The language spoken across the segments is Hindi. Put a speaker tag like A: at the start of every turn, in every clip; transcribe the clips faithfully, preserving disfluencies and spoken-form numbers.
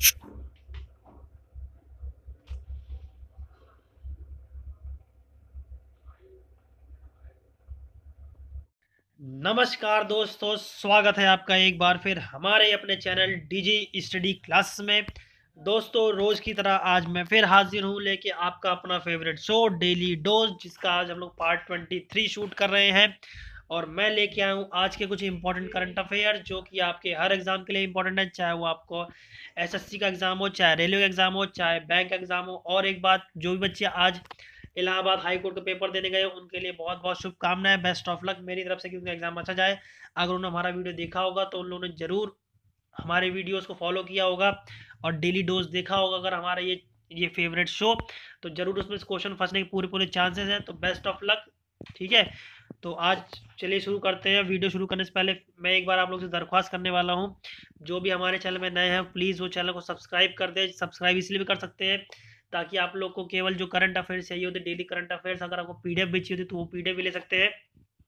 A: नमस्कार दोस्तों, स्वागत है आपका एक बार फिर हमारे अपने चैनल डीजी स्टडी क्लास में। दोस्तों, रोज की तरह आज मैं फिर हाजिर हूं लेके आपका अपना फेवरेट शो डेली डोज, जिसका आज हम लोग पार्ट ट्वेंटी थ्री शूट कर रहे हैं। और मैं लेके आया हूं आज के कुछ इंपॉर्टेंट करंट अफेयर जो कि आपके हर एग्जाम के लिए इंपॉर्टेंट है, चाहे वो आपको एसएससी का एग्जाम हो, चाहे रेलवे का एग्जाम हो, चाहे बैंक का एग्जाम हो। और एक बात, जो भी बच्चे आज इलाहाबाद हाई कोर्ट का पेपर देने गए उनके लिए बहुत बहुत शुभकामनाएं, बेस्ट ऑफ लक मेरी तरफ से कि उनका एग्जाम अच्छा जाए। अगर उन्होंने हमारा वीडियो देखा होगा तो उन लोगों ने जरूर हमारे वीडियोस को फॉलो किया होगा और डेली डोज देखा होगा अगर हमारा ये ये फेवरेट शो, तो जरूर उसमें क्वेश्चन फंसने के पूरे पूरे चांसेस हैं। तो बेस्ट ऑफ लक, ठीक है। तो आज चलिए शुरू करते हैं। वीडियो शुरू करने से पहले मैं एक बार आप लोग से दरख्वास्त करने वाला हूं, जो भी हमारे चैनल में नए हैं प्लीज़ वो चैनल को सब्सक्राइब कर दें। सब्सक्राइब इसलिए भी कर सकते हैं ताकि आप लोग को केवल जो करंट अफेयर्स चाहिए होते, डेली करंट अफेयर्स, अगर आपको पीडीएफ भी चाहिए होती तो वो पीडीएफ भी ले सकते हैं।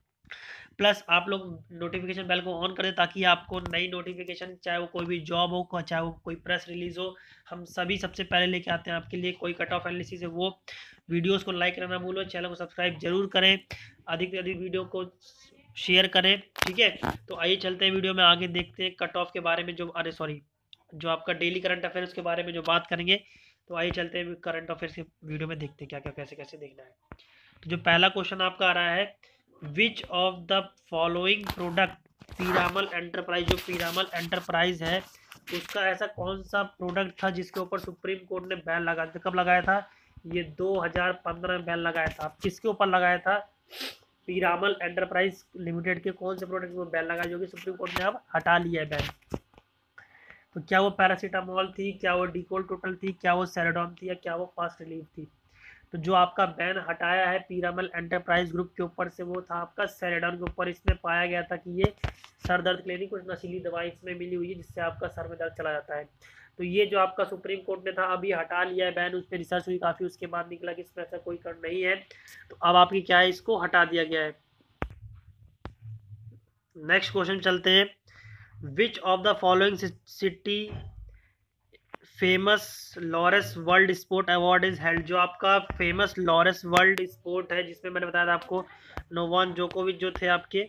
A: प्लस आप लोग नोटिफिकेशन बेल को ऑन कर दें ताकि आपको नई नोटिफिकेशन, चाहे वो कोई भी जॉब हो, चाहे वो कोई प्रेस रिलीज हो, हम सभी सबसे पहले लेके आते हैं आपके लिए। कोई कट ऑफ एनालिसिस है वो वीडियोस को लाइक करना भूलो, चैनल को सब्सक्राइब जरूर करें, अधिक से अधिक वीडियो को शेयर करें, ठीक है। तो आइए चलते हैं वीडियो में आगे, देखते हैं कट ऑफ के बारे में, जो अरे सॉरी जो आपका डेली करंट अफेयर्स के बारे में जो बात करेंगे। तो आइए चलते हैं करंट अफेयर्स के वीडियो में, देखते हैं क्या क्या कैसे कैसे देखना है। तो जो पहला क्वेश्चन आपका आ रहा है, which of the following product Piramal enterprise, जो पीरामल एंटरप्राइज है उसका ऐसा कौन सा प्रोडक्ट था जिसके ऊपर सुप्रीम कोर्ट ने बैन लगा दिया? कब लगाया था? ये दो हज़ार पंद्रह में बैन लगाया था। अब किसके ऊपर लगाया था? पीरामल एंटरप्राइज लिमिटेड के कौन से प्रोडक्ट को बैन लगा, जो कि सुप्रीम कोर्ट ने अब हटा लिया है बैन। तो क्या वो पैरासीटामोल थी, क्या वो डिकोल टोटल थी, क्या वो सेराडॉन थी, या क्या वो फास्ट रिलीफ थी? तो जो आपका बैन हटाया है पीरामल एंटरप्राइज ग्रुप के ऊपर से, वो था आपका सेराडॉन के ऊपर। इसमें पाया गया था कि ये सर दर्द के लिए कुछ नशीली दवाई इसमें मिली हुई है जिससे आपका सर में दर्द चला जाता है। तो ये जो आपका सुप्रीम कोर्ट ने था अभी हटा लिया है बैन, उस पर रिसर्च हुई काफ़ी, उसके बाद निकला कि इसमें ऐसा कोई कारण नहीं है। तो अब आपकी क्या है, इसको हटा दिया गया है। नेक्स्ट क्वेश्चन चलते हैं, which of the following city famous Laureus world sport award is held, जो आपका फेमस लॉरेस वर्ल्ड स्पोर्ट है जिसमें मैंने बताया था आपको नोवाक जोकोविच जो थे आपके,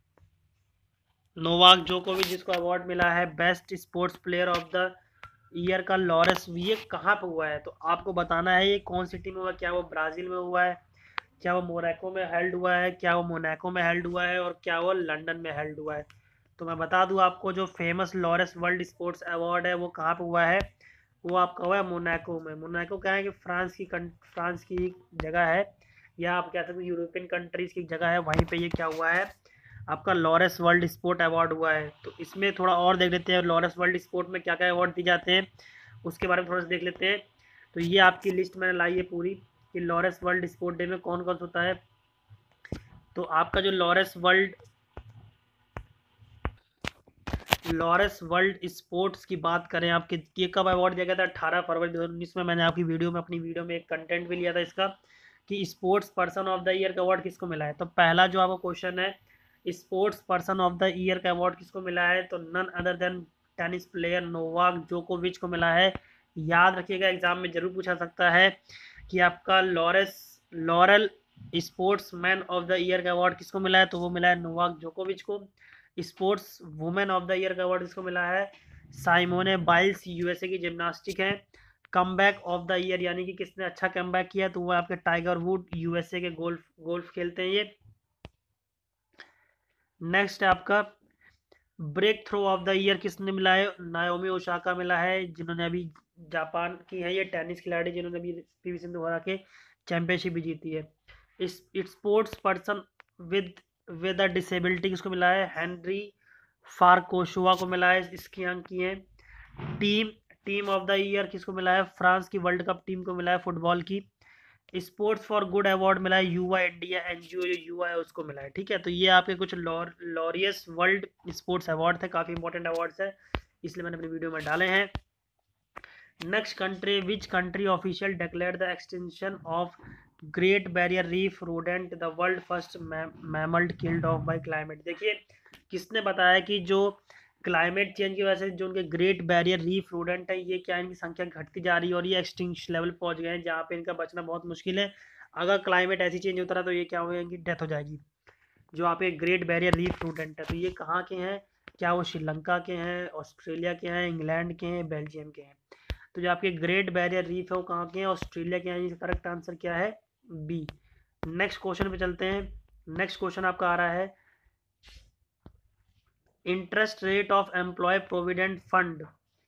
A: नोवाक जोकोविच जिसको अवार्ड मिला है best sports player of the year का, लॉरेस, ये कहाँ पे हुआ है? तो आपको बताना है ये कौन सिटी में हुआ। क्या वो ब्राज़ील में हुआ है, क्या वो मोनाको में हेल्ड हुआ है, क्या वो मोनाको में हेल्ड हुआ है, और क्या वो लंदन में हेल्ड हुआ है? तो मैं बता दूं आपको, जो famous Laureus world sports award है वो कहाँ पे हुआ है? वो आपका हुआ है मोनाको में। मोनाको क्या है कि फ्रांस की फ्रांस की जगह है, या आप कह सकते हैं यूरोपियन कंट्रीज़ की जगह है, वहीं पे ये क्या हुआ है, आपका लॉरेस वर्ल्ड स्पोर्ट अवार्ड हुआ है। तो इसमें थोड़ा और देख लेते हैं लॉरेस वर्ल्ड स्पोर्ट में क्या क्या अवार्ड दिए जाते हैं, उसके बारे में थोड़ा सा देख लेते हैं। तो ये आपकी लिस्ट मैंने लाई है पूरी कि लॉरेस वर्ल्ड स्पोर्ट डे में कौन कौन सा होता है। तो आपका जो Laureus world Laureus world sports की बात करें, आपके ये कब अवार्ड दिया गया था? अठारह फरवरी दो हज़ार उन्नीस में। मैंने आपकी वीडियो में अपनी वीडियो में एक कंटेंट भी लिया था इसका कि sports person of the year का अवार्ड किसको मिला है। तो पहला जो आपका क्वेश्चन है, sports person of the year का अवार्ड किसको मिला है? तो none other than tennis player Novak जोकोविच को मिला है। याद रखिएगा, एग्जाम में जरूर पूछा सकता है कि आपका Laureus laurel sportsman of the year का अवार्ड किसको मिला है? तो वो मिला है नोवाक जोकोविच को। Sportswoman of the year का अवार्ड किसको मिला है? साइमोने बाइल्स, यूएसए की जिम्नास्टिक है। कमबैक ऑफ द ईयर, यानी कि किसने अच्छा कमबैक किया, तो वो आपके टाइगर वुड, यूएसए के गोल्फ गोल्फ खेलते हैं ये। नेक्स्ट है आपका breakthrough of the year किसने मिला है? नाओमी ओसाका मिला है, जिन्होंने अभी जापान की है ये टेनिस खिलाड़ी, जिन्होंने अभी पीवी सिंधु हरा के चैंपियनशिप भी जीती है। इस sports person with with a disability किसको मिला है? हेनरी फारकोशुआ को मिला है, इसकी अंक की है। Team team of the year किसको मिला है? फ्रांस की वर्ल्ड कप टीम को मिला है फुटबॉल की। स्पोर्ट्स फॉर गुड अवार्ड मिला है युवा इंडिया एनजीओ, जो युवा है उसको मिला है, ठीक है। तो ये आपके कुछ लॉर लॉरियस वर्ल्ड स्पोर्ट्स अवार्ड थे, काफ़ी इंपॉर्टेंट अवार्ड्स है, इसलिए मैंने अपनी वीडियो में डाले हैं। Next country, which country official declare the extension of Great Barrier Reef rodent the world first mammal killed off by climate. देखिए, किसने बताया कि जो क्लाइमेट चेंज की वजह से जो उनके ग्रेट बैरियर रीफ रोडेंट है, ये क्या, इनकी संख्या घटती जा रही है और ये एक्सटिंक्शन लेवल पहुंच गए हैं जहाँ पे इनका बचना बहुत मुश्किल है। अगर क्लाइमेट ऐसी चेंज होता रहा तो ये क्या हो जाएगी, डेथ हो जाएगी। जो आपके ग्रेट बैरियर रीफ रोडेंट है, तो ये कहाँ के हैं, क्या वो श्रीलंका के हैं, ऑस्ट्रेलिया के हैं, इंग्लैंड के हैं, बेल्जियम के हैं। तो जो आपके ग्रेट बैरियर रीफ है वो कहाँ के हैं, ऑस्ट्रेलिया के हैं। करेक्ट आंसर क्या है, बी। नेक्स्ट क्वेश्चन पे चलते हैं। नेक्स्ट क्वेश्चन आपका आ रहा है, interest rate of employ provident fund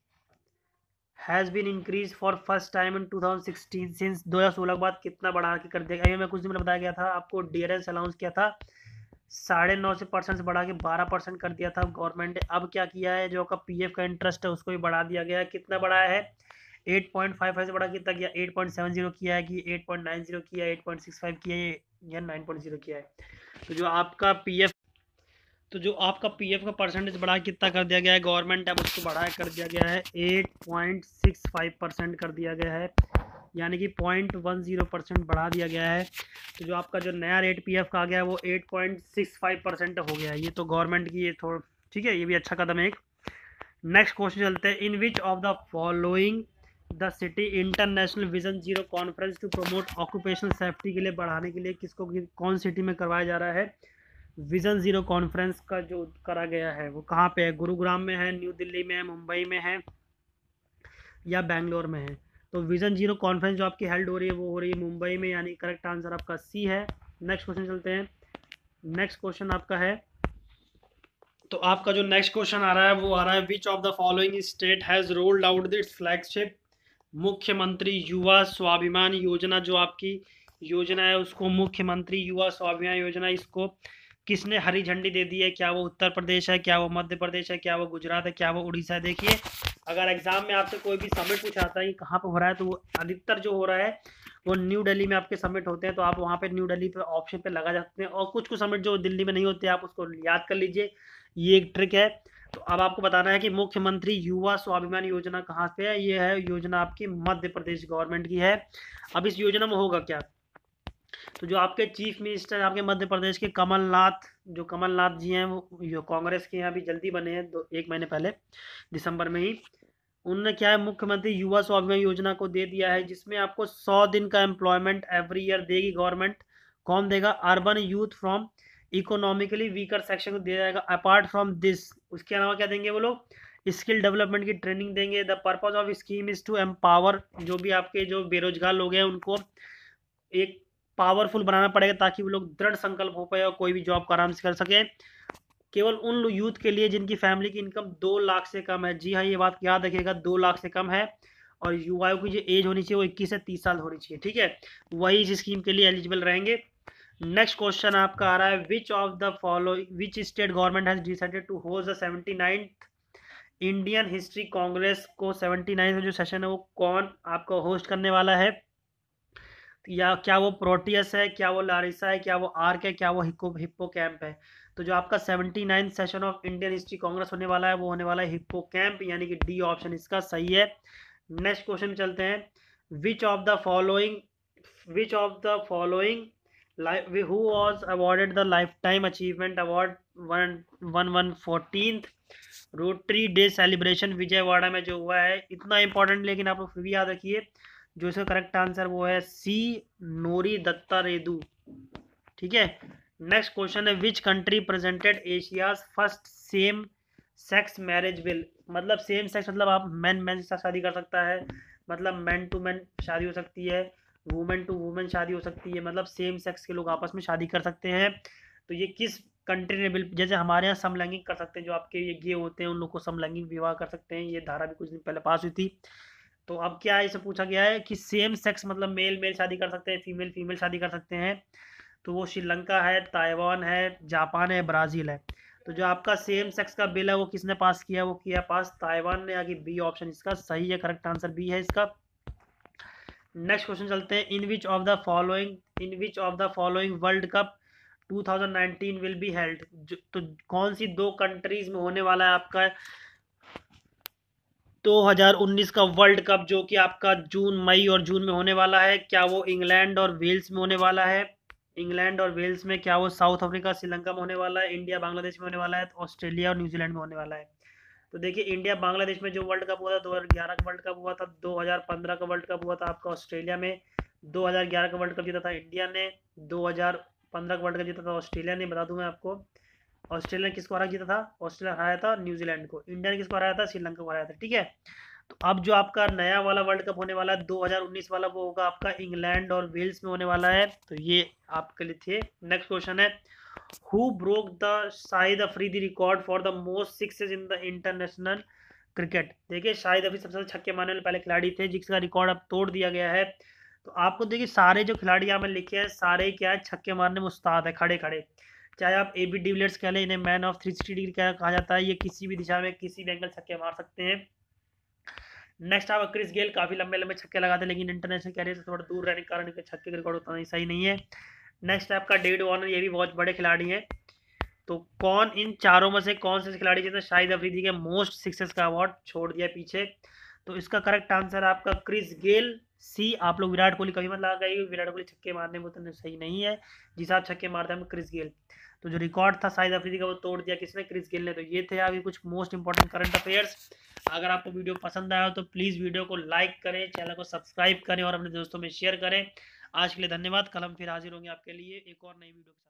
A: has been increase for first time in two thousand sixteen since दो हज़ार सोलह के बाद कितना बढ़ा के कर दिया गया। मैं कुछ दिन में बताया गया था आपको, डियरेंस अलाउंस किया था साढ़े नौ से परसेंट से बढ़ा के बारह परसेंट कर दिया था गवर्नमेंट ने। अब क्या किया है, जो आपका पीएफ का इंटरेस्ट है उसको भी बढ़ा दिया गया है। कितना बढ़ाया है, एट पॉइंट फाइव फाइव से बढ़ा कितना किया, एट पॉइंट सेवन जीरो किया है कि एट पॉइंट नाइन जीरो किया है, एट पॉइंट सिक्स फाइव किया है या नाइन पॉइंट जीरो किया है। तो जो आपका पीएफ तो जो आपका पीएफ का परसेंटेज बढ़ा कितना कर दिया गया है, गवर्नमेंट अब उसको बढ़ा कर दिया गया है eight point six five percent कर दिया गया है, यानी कि पॉइंट वन जीरो परसेंट बढ़ा दिया गया है। तो जो आपका जो नया रेट पीएफ का आ गया है वो eight point six five percent हो गया है। ये तो गवर्नमेंट की ये थोड़ा ठीक है, ये भी अच्छा कदम है एक। नेक्स्ट क्वेश्चन चलते हैं, in which of the following the city international vision zero conference to promote occupational safety के लिए बढ़ाने के लिए किसको, कौन सिटी में करवाया जा रहा है, विजन जीरो कॉन्फ्रेंस का जो करा गया है वो कहाँ पे है, गुरुग्राम में है, न्यू दिल्ली में है, मुंबई में है या बेंगलोर में है। तो विजन जीरो कॉन्फ्रेंस जो आपकी हेल्ड हो रही है वो हो रही है मुंबई में, यानी करेक्ट आंसर आपका सी है। नेक्स्ट क्वेश्चन चलते हैं। नेक्स्ट क्वेश्चन आपका है, तो आपका जो नेक्स्ट क्वेश्चन आ रहा है वो आ रहा है, which of the following state has rolled out this flagship Mukhyamantri Yuva स्वाभिमान योजना। जो आपकी योजना है उसको मुख्यमंत्री युवा स्वाभिमान योजना, इसको किसने हरी झंडी दे दी है, क्या वो उत्तर प्रदेश है, क्या वो मध्य प्रदेश है, क्या वो गुजरात है, क्या वो उड़ीसा है। देखिए अगर एग्जाम में आपसे कोई भी समिट पूछाता है कि कहाँ पे हो रहा है, तो वो अधिकतर जो हो रहा है वो न्यू दिल्ली में आपके समिट होते हैं, तो आप वहाँ पे न्यू दिल्ली पे ऑप्शन पे लगा सकते हैं। और कुछ कुछ समिट जो दिल्ली में नहीं होते आप उसको याद कर लीजिए, ये एक ट्रिक है। तो अब आपको बताना है कि मुख्यमंत्री युवा स्वाभिमान योजना कहाँ पे है, ये है योजना आपकी मध्य प्रदेश गवर्नमेंट की है। अब इस योजना में होगा क्या, तो जो आपके चीफ मिनिस्टर आपके मध्य प्रदेश के कमलनाथ, जो कमलनाथ जी हैं वो कांग्रेस के यहाँ भी जल्दी बने हैं, दो एक महीने पहले दिसंबर में ही, उन्होंने क्या है मुख्यमंत्री युवा स्वाभिमान योजना को दे दिया है, जिसमें आपको सौ दिन का एम्प्लॉयमेंट एवरी ईयर देगी गवर्नमेंट। कौन देगा, urban youth from economically weaker section को दिया जाएगा। अपार्ट फ्रॉम दिस, उसके अलावा क्या देंगे वो लोग, स्किल डेवलपमेंट की ट्रेनिंग देंगे। The purpose of scheme is to empower, जो भी आपके जो बेरोजगार लोग हैं उनको एक पावरफुल बनाना पड़ेगा ताकि वो लोग दृढ़ संकल्प हो पाए और कोई भी जॉब को आराम से कर सके। केवल उन यूथ के लिए जिनकी फैमिली की इनकम दो लाख से कम है। जी हाँ, ये बात याद रखिएगा, दो लाख से कम है और युवाओं की जो एज होनी चाहिए वो इक्कीस से तीस साल होनी चाहिए, ठीक है, वही इस स्कीम के लिए एलिजिबल रहेंगे। नेक्स्ट क्वेश्चन आपका आ रहा है, which of the following which state government has decided to host the seventy ninth Indian History Congress को, सेवेंटी नाइन्थ जो सेशन है वो कौन आपका होस्ट करने वाला है, या क्या वो प्रोटियस है, क्या वो लारिसा है, क्या वो आर्क है, क्या वो हिप्पो हिप्पो कैंप है। तो जो आपका seventy ninth session of Indian History Congress होने वाला है वो होने वाला है हिप्पो कैंप, यानी कि डी ऑप्शन इसका सही है। नेक्स्ट क्वेश्चन में चलते हैं, which of the following which of the following who was awarded the lifetime achievement award one one one fourteen Rotary day celebration Vijayawada में जो हुआ है, इतना इंपॉर्टेंट लेकिन आप लोग फिर भी याद रखिए, जो इसका करेक्ट आंसर वो है सी, नोरी दत्ता रेदू, ठीक है। नेक्स्ट क्वेश्चन है, which country presented Asia's first same sex marriage bill. मतलब सेम सेक्स मतलब आप मैन मैन के साथ शादी कर सकता है, मतलब मैन टू मैन शादी हो सकती है, वुमेन टू वुमेन शादी हो सकती है, मतलब सेम सेक्स के लोग आपस में शादी कर सकते हैं। तो ये किस कंट्री ने बिल, जैसे हमारे यहाँ समलैंगिक कर सकते हैं, जो आपके ये गे होते हैं उन लोग को समलैंगिक विवाह कर सकते हैं, ये धारा भी कुछ दिन पहले पास हुई थी। तो अब क्या इसे पूछा गया है कि सेम सेक्स मतलब मेल मेल शादी कर सकते हैं, फीमेल फीमेल शादी कर सकते हैं, तो वो श्रीलंका है, ताइवान है, जापान है, ब्राज़ील है। तो जो आपका सेम सेक्स का बिल है वो किसने पास किया, वो किया पास ताइवान ने, आगे बी ऑप्शन इसका सही है, करेक्ट आंसर बी है इसका। नेक्स्ट क्वेश्चन चलते हैं, in which of the following in which of the following world cup two thousand nineteen will be held. तो कौन सी दो कंट्रीज में होने वाला है आपका दो हज़ार उन्नीस का वर्ल्ड कप, जो कि आपका जून मई और जून में होने वाला है। क्या वो इंग्लैंड और वेल्स में होने वाला है, इंग्लैंड और वेल्स में, क्या वो साउथ अफ्रीका श्रीलंका में होने वाला है, इंडिया बांग्लादेश में होने वाला है, तो ऑस्ट्रेलिया और न्यूजीलैंड में होने वाला है। तो देखिए इंडिया बांग्लादेश में जो वर्ल्ड कप हुआ था दो हज़ार ग्यारह का वर्ल्ड कप हुआ था, दो हज़ार पंद्रह का वर्ल्ड कप हुआ था आपका ऑस्ट्रेलिया में, दो हज़ार ग्यारह का वर्ल्ड कप जीता था इंडिया ने, दो हज़ार पंद्रह का वर्ल्ड कप जीता था ऑस्ट्रेलिया ने। बता दूं मैं आपको, ऑस्ट्रेलिया ने किसको हरा जीता था, ऑस्ट्रेलिया हराया था न्यूजीलैंड को, इंडिया ने किसको हराया था, श्रीलंका को हराया था। ठीक है, तो अब जो आपका नया वाला वर्ल्ड कप होने वाला है दो हज़ार उन्नीस वाला, वो होगा आपका इंग्लैंड और वेल्स में होने वाला है। तो ये आपके लिए थे। नेक्स्ट क्वेश्चन है, who broke the Shahid Afridi record for the most sixes in the international cricket. देखिए शाहिद अफरीदी सबसे ज्यादा छक्के मारने वाले पहले खिलाड़ी थे, जिसका रिकॉर्ड अब तोड़ दिया गया है। तो आपको देखिए सारे जो खिलाड़ी यहाँ में लिखे हैं सारे क्या है, छक्के मारने में उस्ताद है, खड़े खड़े। चाहे आप ए बी डिविलियर्स कह लें, इन्हें man of three sixty degree कहा जाता है, ये किसी भी दिशा में किसी भी एंगल छक्के मार सकते हैं। नेक्स्ट आपका क्रिस गेल, काफी लंबे लंबे छक्के लगाते हैं, लेकिन इंटरनेशनल कैरियर से थोड़ा दूर रहने के कारण इनके छक्के का रिकॉर्ड उतना ही सही नहीं है। नेक्स्ट आपका डेविड वार्नर, ये भी बहुत बड़े खिलाड़ी हैं। तो कौन इन चारों में से कौन से खिलाड़ी जिसने शाहिद अफरीदी के मोस्ट सिक्सेस का अवार्ड छोड़ दिया पीछे। तो इसका करेक्ट आंसर है आपका क्रिस गेल, सी। आप लोग विराट कोहली कभी मत लगा गई, विराट कोहली छक्के मारने में उतने सही नहीं है, जिस आप छक्के मारते हैं क्रिस गेल। तो जो रिकॉर्ड था शाहिद अफरीदी का वो तोड़ दिया किसने, क्रिस गेल ने। तो ये थे अभी कुछ मोस्ट इंपॉर्टेंट करंट अफेयर्स। अगर आपको वीडियो पसंद आया हो तो प्लीज़ वीडियो को लाइक करें, चैनल को सब्सक्राइब करें और अपने दोस्तों में शेयर करें। आज के लिए धन्यवाद। कल हम फिर हाजिर होंगे आपके लिए एक और नई वीडियो के साथ।